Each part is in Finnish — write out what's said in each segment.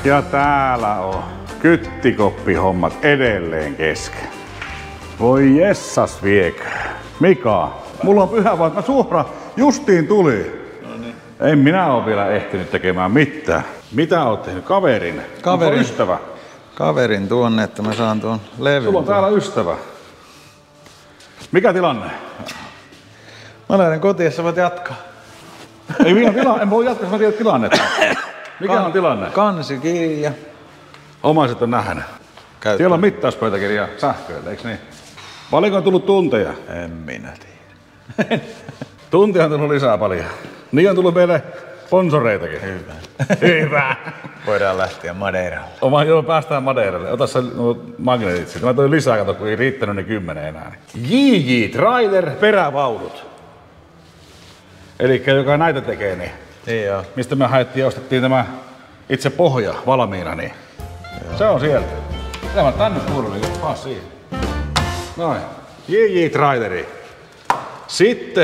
Ja täällä on kyttikoppihommat edelleen kesken. Voi jessas viekö. Mika, mulla on pyhä vaikka suhra justiin tuli. No niin. En minä oo vielä ehtinyt tekemään mitään. Mitä oot tehnyt? Kaverin? Kaverin. Onko ystävä? Kaverin tuonne, että mä saan tuon levyn. Sulla on täällä ystävä. Mikä tilanne? Mä lähden kotiin, jos sä voit jatkaa. Ei minä en voi jatkaa, jos mä tiedän tilannetta. Mikä on tilanne? Kansikirja. Omaiset on nähnyt. Siellä on mittauspöytäkirja sähköillä, eikö niin? Paljonko on tullut tunteja? En minä tiedä. Tuntia on tullut lisää paljon. Niin on tullut meille sponsoreitakin. Hyvä. Hyvä. Voidaan lähteä Madeiralle. Joo, päästään Madeiralle. Ota se magneetit sitten. Mä toin lisää, kato, kun ei riittänyt ne 10 enää. JJ Trailer perävaunut. Elikkä joka näitä tekee, niin. Niin joo. Mistä me haettiin ja ostettiin tämä itse pohja valmiina, niin. Joo. Se on sieltä. Mitä mä tänne kuulun, niin vaan siihen. Noin. JJ Traileri. Sitten.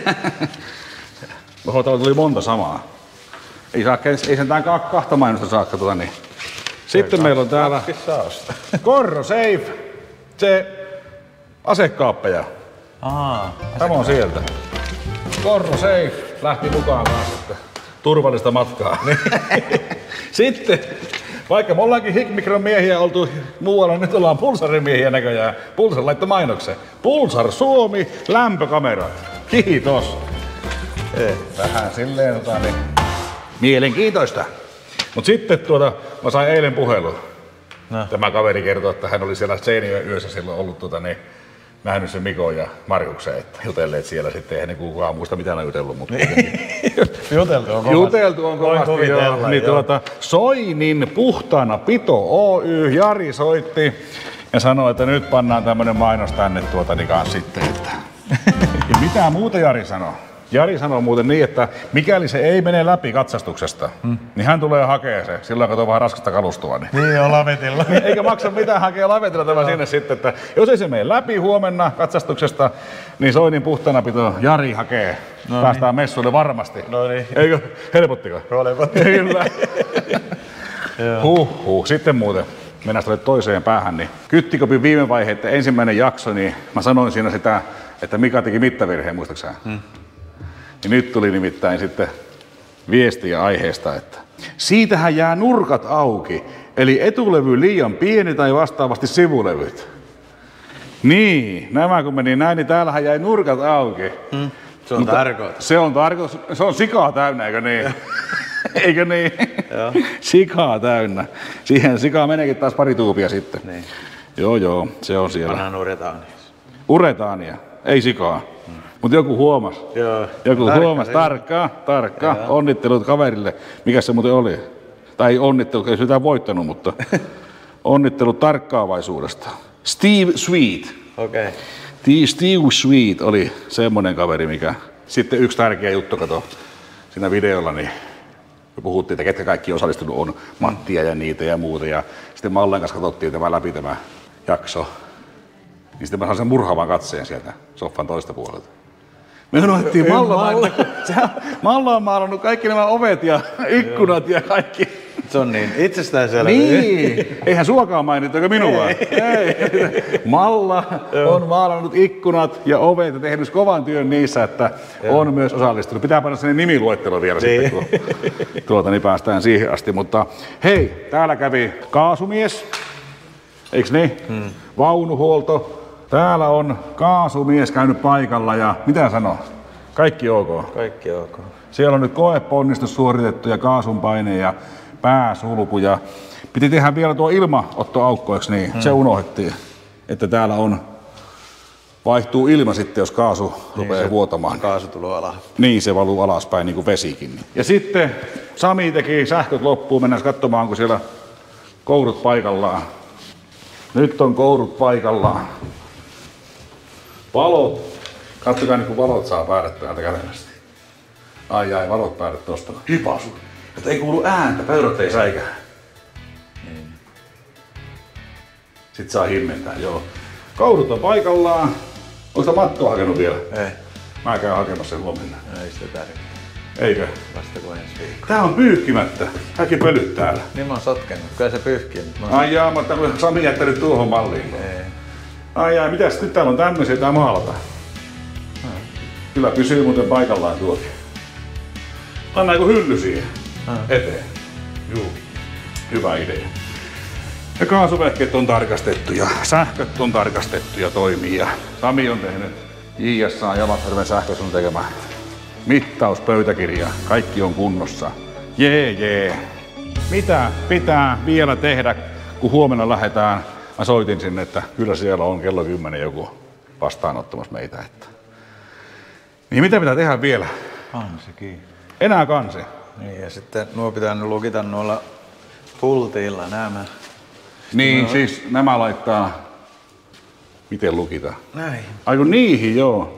Oho, täällä tuli monta samaa. Ei sentään kahta mainosta saakka tuota niin. Sitten meillä on täällä Corro Safe. Se asekaappeja. Tämä on sieltä. Corro Safe lähti mukaan kanssa, että turvallista matkaa. Sitten, vaikka me ollaankin Hikmikron miehiä oltu muualla, nyt ollaan Pulsarin miehiä näköjään. Pulsar laittoi mainoksen. Pulsar Suomi, lämpökamerat. Kiitos. Vähän silleen niin. Mielenkiintoista. Mut sitten mä sain eilen puhelun. No. Tämä kaveri kertoi, että hän oli siellä Seinäjoen yössä silloin ollut nähnyt sen Mikon ja Markuksen, että jutelleet siellä sitten, eihän ne kukaan muista mitä on jutellut, mutta juteltu on kovasti, joo. Niin Soinin Puhtaana Pito Oy, Jari soitti ja sanoi, että nyt pannaan tämmönen mainos tänne niin kanssa sitten, että ja mitä muuta Jari sanoi? Jari sanoi muuten niin, että mikäli se ei mene läpi katsastuksesta, niin hän tulee hakea se. Silloin katsoo vähän raskasta kalustoa. Niin on lavetilla. Eikä maksa mitään hakea lavetilla tämä sinne sitten, että jos ei se mene läpi huomenna katsastuksesta, niin Soinin Puhtaana Pito Jari hakee. No päästään niin messuille varmasti. No niin. Eikö? Helpottiko? Helpotti. Kyllä. Sitten muuten. Mennään toiseen päähän. Niin Kyttikopin viime vaiheiden ensimmäinen jakso, niin mä sanoin siinä sitä, että Mika teki mittavirheen, muistaaksä? Ja nyt tuli nimittäin sitten viestiä aiheesta, että siitähän jää nurkat auki, eli etulevy liian pieni tai vastaavasti sivulevyt. Niin, nämä kun meni näin, niin täällähän jäi nurkat auki. Se on tarkoitus. Se on tarkoitus. Se on sikaa täynnä, eikö niin? Eikö niin? Joo. Sikaa täynnä. Siihen sikaa meneekin taas pari tuupia sitten. Niin. Joo, se on siellä. Pannaan uretaania. Uretaania, ei sikaa. Mutta joku huomasi. Joo. Joku huomasi. Tarkkaa. Onnittelut kaverille. Mikä se muuten oli? Tai ei onnittelut, ei sitä voittanut, mutta onnittelut tarkkaavaisuudesta. Steve Sweet. Okei. Steve Sweet oli semmonen kaveri, mikä... Sitten yksi tärkeä juttu, kato, siinä videolla, niin me puhuttiin, että ketkä kaikki osallistunut on, Mattia ja niitä ja muuta. Ja sitten Mallen kanssa katsottiin tämä jakso. Niin sitten mä sain sen murhaavan katseen sieltä soffan toista puolelta. Me unohdettiin Malla on maalannut kaikki nämä ovet ja ikkunat ja kaikki. Se on niin itsestäänselvää. Niin. Eihän suokaan mainittu, eikä minua. Ei. Malla on maalannut ikkunat ja ovet ja tehnyt kovan työn niissä, että on myös osallistunut. Pitää panna sinne nimiluettelo vielä sitten, kun niin päästään siihen asti. Mutta hei, täällä kävi kaasumies. Eiks niin? Vaunuhuolto. Täällä on kaasumies käynyt paikalla ja mitä sanoo? Kaikki ok? Kaikki ok. Siellä on nyt koeponnistus suoritettu ja kaasun paine ja pääsulku ja piti tehdä vielä tuo ilmaottoaukko, eikö niin? Se unohdettiin, että täällä vaihtuu ilma sitten, jos kaasu rupeaa vuotamaan. Kaasu tulee alas. Niin, se valuu alaspäin niin kuin vesikin. Ja sitten Sami teki sähköt loppuun, mennään katsomaan, onko siellä kourut paikallaan. Nyt on kourut paikallaan. Valot. Katsokaa niin kun valot saa päädät täältä kätevästi. Ai, valot päädät tosta. Hipasu. Mutta ei kuulu ääntä, pöydät ei säikää. Niin. Sitten saa himmentää, joo. Kourut on paikallaan. Onko sitä mattoa hakenut vielä? Ei. Mä käyn hakemassa sen huomenna. Ei sitä tärkeää. Eikö? Vasta kuin ensi viikko. Tää on pyyhkimättä. Kaikki pölyt täällä. Niin mä oon sotkenut. Kyllä se pyyhkii. Ai jaa, mutta Sami jättänyt tuohon malliin. Ei. Ai jaa, mitäs nyt täällä on tämmöisiä tää maalata? Kyllä pysyy muuten paikallaan tuokin. Pannaan joku hylly siihen eteen. Juu. Hyvä idea. Ja kaasuvehkeet on tarkastettu ja sähköt on tarkastettu ja toimii. Ja Sami on tehnyt JSA Jalasjärven sähkösun tekemä mittauspöytäkirja. Kaikki on kunnossa. Jee. Mitä pitää vielä tehdä, kun huomenna lähdetään? Mä soitin sinne, että kyllä siellä on kello 10 joku vastaanottamassa meitä. Niin mitä pitää tehdä vielä? Kansikin. Enää kansi. Niin ja sitten nuo pitää nyt lukita noilla pultilla nämä. Niin, siis nämä laittaa... Miten lukita? Näin. Ai kun niihin, joo.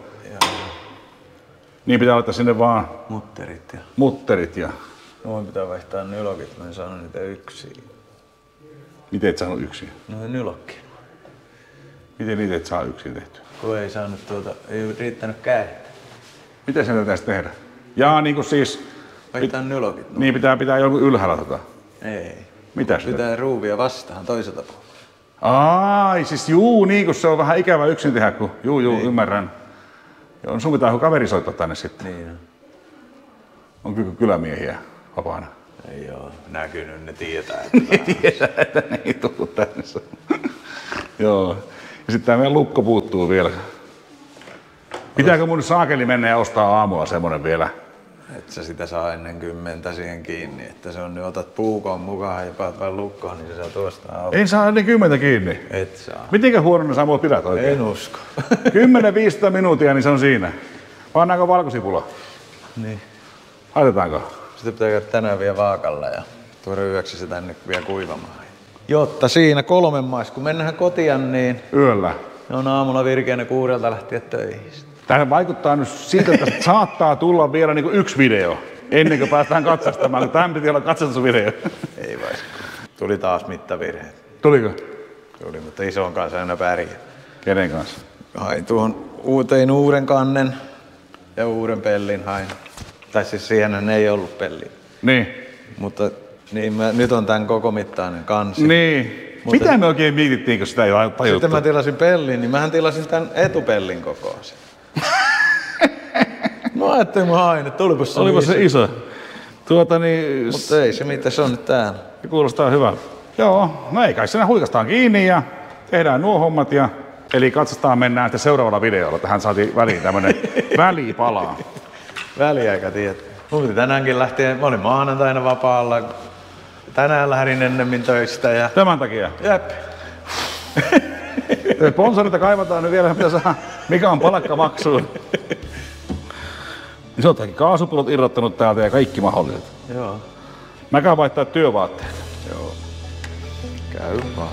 Niin pitää laittaa sinne vaan Mutterit ja... mutterit ja... Noin pitää vaihtaa nylokit, mä en saanut niitä yksin. Miten et saanut yksin? Noin nylokki. Miten niitä et saa yksin tehty? Kun ei saanut ei riittänyt kädet. Miten sen pitäisi tehdä? Jaa, niinku siis... Vaihtaa nylokit. Niin pitää jonkun ylhäällä Ei. Mitä sitä? Pitää ruuvia vastaan toiselta puolelta. Ai, siis juu, niin kun se on vähän ikävä yksin tehdä, kun juu, niin. Ymmärrän. Joo, sun pitää kaveri soittaa tänne sitten. Niin on. On kylämiehiä vapaana. Ei oo näkynyt, ne tietää. Että ne ei tullut tänne. Joo. Ja sitten tää meidän lukko puuttuu vielä. Pitääkö mun saakeli mennä ja ostaa aamulla semmonen vielä? Et sä sitä saa ennen 10 siihen kiinni, että se on nyt otat puukon mukaan ja paat vain lukkoon, niin se saa tuosta auki. En saa ennen 10 kiinni. Et saa. Mitenkä huonona sä mua pidät oikein? En usko. 10-15 minuuttia, niin se on siinä. Pannaanko valkosipula? Niin. Laitetaanko? Sitten pitää käydä tänään vielä vaakalla ja tuoda yöksi se tänne vielä kuivamaan. Jotta siinä 3 mais, kun mennään kotiin, niin Yöllä. ne on aamulla virkeänä 6 lähtien töihin. Tämä vaikuttaa nyt siltä, että saattaa tulla vielä niin kuin 1 video ennen kuin päästään katsastamaan, kun tämän piti olla katsastusvideo. Ei vai. Tuli taas mittavirhe. Tuliko? Tuli, mutta ison kanssa aina pärjää. Kenen kanssa? Hain tuohon uuden kannen ja uuden pellin hain. Tai siis siihen ei ollut pelliä. Niin. Mutta niin nyt on tän koko mittainen kansi. Niin. Mutta mitä me oikein mietittiin, kun sitä ei tajuttu? Sitten mä tilasin pellin, niin mähän tilasin tän etupellin kokoisen. Mä ajattelin mä hain, että Olipa se iso. Mutta ei se mitä, se on nyt täällä. Se kuulostaa hyvältä. Joo, no ei kai siinä huikastaan kiinni ja tehdään nuo hommat ja... Eli katsastaan mennään sitten seuraavalla videolla. Tähän saatiin väliin tämmönen välipala. Väliaika tietää. Mun piti tänäänkin lähteä, mä olin maanantaina vapaalla. Tänään lähdin ennemmin töistä ja... Tämän takia? Jep. Sponsorita kaivataan nyt vielä, mitä saa, mikä on palkkamaksuun. Niin sä oot kaasupulot irrottanut täältä ja kaikki mahdolliset. Joo. Mä käyn vaihtaa työvaatteet. Joo. Käy vaan.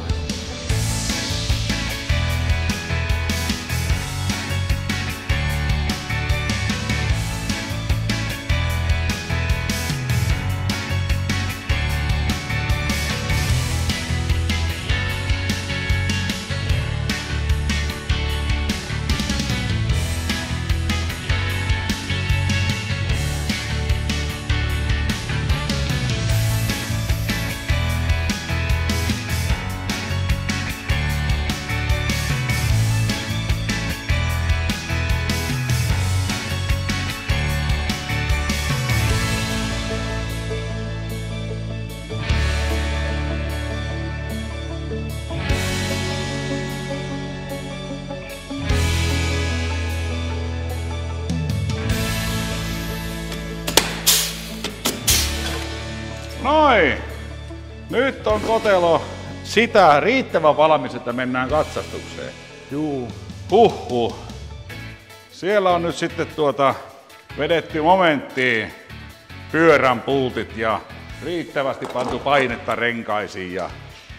Noin! Nyt on kotelo sitä riittävän valmis, että mennään katsastukseen. Juu. Huhhuh. Siellä on nyt sitten vedetty momenttiin pyörän pultit ja riittävästi pantu painetta renkaisiin. Ja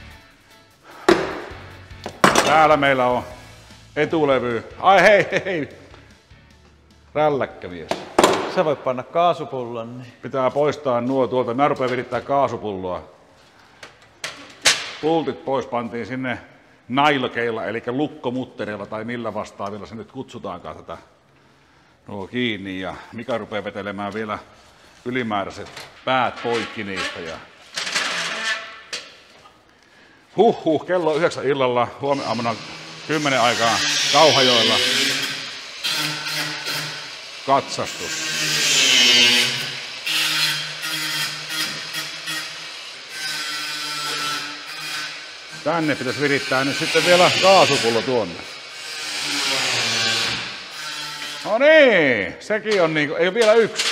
täällä meillä on etulevy. Ai hei! Rälläkkämies. Sä voit panna kaasupullon. Niin. Pitää poistaa nuo tuolta. Mä rupean virittää kaasupulloa. Pultit pois pantiin sinne nailkeilla, eli lukkomuttereilla tai millä vastaavilla se nyt kutsutaankaan tätä nuo kiinni. Ja Mika rupeaa vetelemään vielä ylimääräiset päät poikki niistä. Ja kello on 9 illalla, huomenna aamuna 10 aikaa Kauhajoella katsastus. Tänne pitäisi virittää nyt sitten vielä kaasupullo tuonne. No niin, sekin on niinku, ei ole vielä yksi.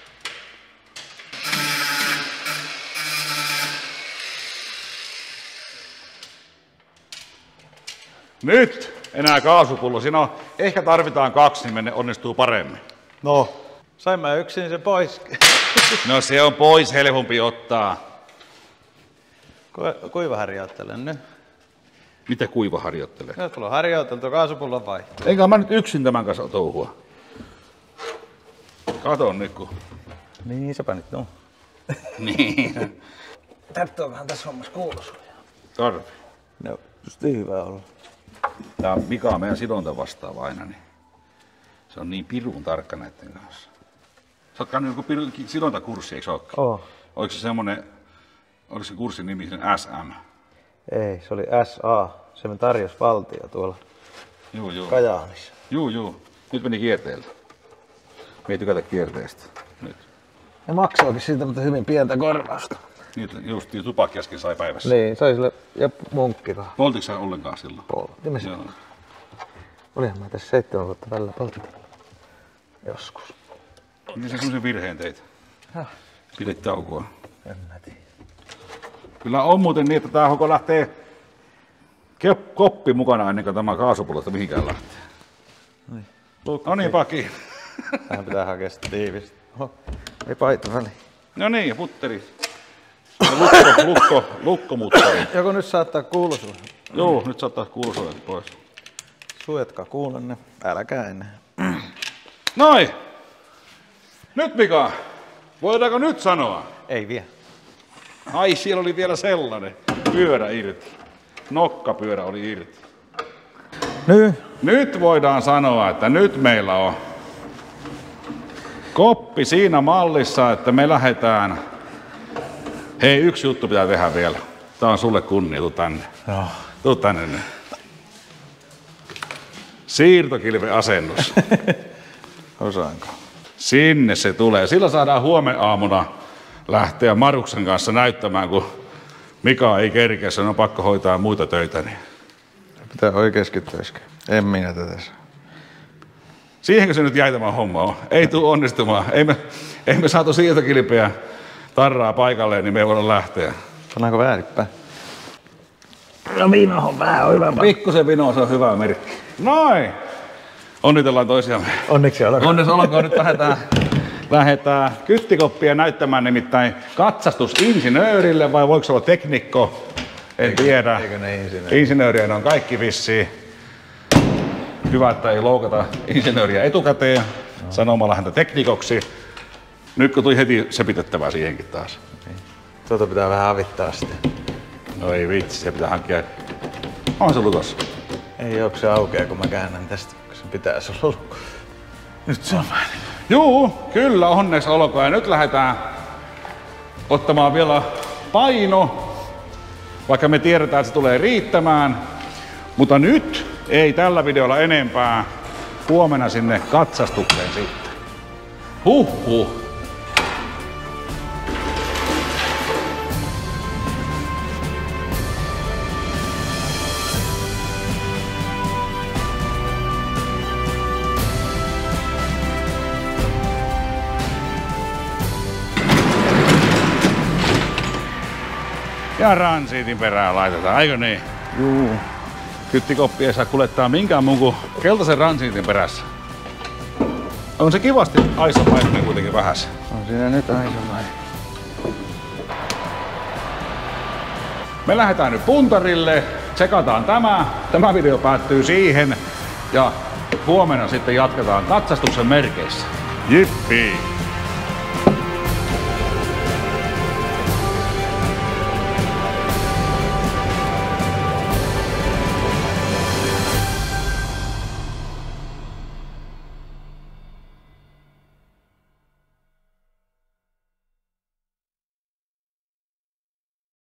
Nyt enää kaasupullo. Siinä on, ehkä tarvitaan 2, niin menne onnistuu paremmin. No, sain mä yksin se pois. No se on pois helpompi ottaa. Kuiva harjoittelen nyt. Mitä kuiva harjoittelee? Nyt on harjoiteltu kaasupullon vaihto. Eikä mä nyt yksin tämän kanssa touhua. Kato nyt kun. Niin, sepä nyt on. Niin. Täytyy on vähän tässä hommassa kuuluisuja. Tarvii. No, just niin hyvä olla. Tää on Mika meidän sidonta vastaava aina, niin se on niin pirun tarkka näiden kanssa. Sä oot käynyt joku sidontakurssi, eikö ookaan? Oo. Oliko se semmonen, oliko se kurssin nimi sen SM? Ei, se oli SA. Se me tarjosi valtio tuolla Juu. Kajaanissa. Juu. Nyt meni kierteeltä. Me ei tykätä kierteestä. Nyt. Ne maksoikin siitä, mutta hyvin pientä korvausta. Niitä just tupakki äsken sai päivässä. Niin, sai sille ja munkkikaan. Poltitko sä ollenkaan silloin? Polttimme sitä. Joo. Olihan mä tässä 7 vuotta välillä polttin. Joskus. Miten sä semmosen virheen teit? Pidit taukoa. En mä tiedä. Kyllä on muuten niin, että tää hoko lähtee koppi mukana ennen kuin tämä kaasupullosta mihinkään lähtee. No niin, paki. Tähän pitää hakea sitä tiivistä. Oho, ei paita väliin. No niin, ja putteri. Ja lukkomutteri. Joko nyt saattaa kuulua sulle? Joo, nyt saattaa kuuluisuudet pois. Suojatkaa kuulenne, älkää enää. Noin! Nyt Mika, voidaanko nyt sanoa? Ei vie. Ai, siellä oli vielä sellainen. Pyörä irti. Nokkapyörä oli irti. Nyt voidaan sanoa, että nyt meillä on koppi siinä mallissa, että me lähdetään. Hei, yksi juttu pitää tehdä vielä. Tää on sulle kunnia, tuu tänne. Joo. Tuu tänne nyt. Siirtokilven asennus. Osaanko? Sinne se tulee. Sillä saadaan huomenna aamuna lähteä Maruksen kanssa näyttämään, kun Mika ei kerkeä, sen on pakko hoitaa muita töitä. Niin. Pitää oikeesti töiskää. En minä tätä saa. Siihenkö se nyt jäi tämä homma on? Ei tule onnistumaan. Ei me saatu siirtokilpeä tarraa paikalleen, niin me ei voida lähteä. Pannaanko väärinpäin? No vino on vähän hyvä. Pikkusen vino, se on hyvä merkki. Noin! Onnitellaan toisiamme. Onneksi olkoon. Onneksi olkoon, nyt lähdetään kyttikoppia näyttämään, nimittäin katsastusinsinöörille, vai voiko se olla teknikko? En tiedä. Eikö ne insinööri? Insinööriä ne on kaikki vissiin. Hyvä, että ei loukata insinööriä etukäteen sanomalla häntä teknikoksi. Nyt kun tuli heti sepitettävää siihenkin taas. Tuota pitää vähän avittaa sitten. No ei vitsi, se pitää hankkia. On se lukossa. Ei oo, se aukeaa kun mä käännän tästä, kun se pitäisi olla lukko. Nyt se on vähän. Juu, kyllä onneksi olkoon. Ja nyt lähdetään ottamaan vielä paino, vaikka me tiedetään, että se tulee riittämään. Mutta nyt ei tällä videolla enempää. Huomenna sinne katsastukseen sitten. Huhhuh. Ja ransiitin perään laitetaan, eikö niin? Juu. Kyttikoppi ei saa kuljettaa minkään muun kuin keltaisen ransiitin perässä. On se kivasti aisomainen kuitenkin vähäs. On siinä nyt aisomainen. Me lähdetään nyt puntarille, tsekataan tämä. Tämä video päättyy siihen ja huomenna sitten jatketaan katsastuksen merkeissä. Jippii!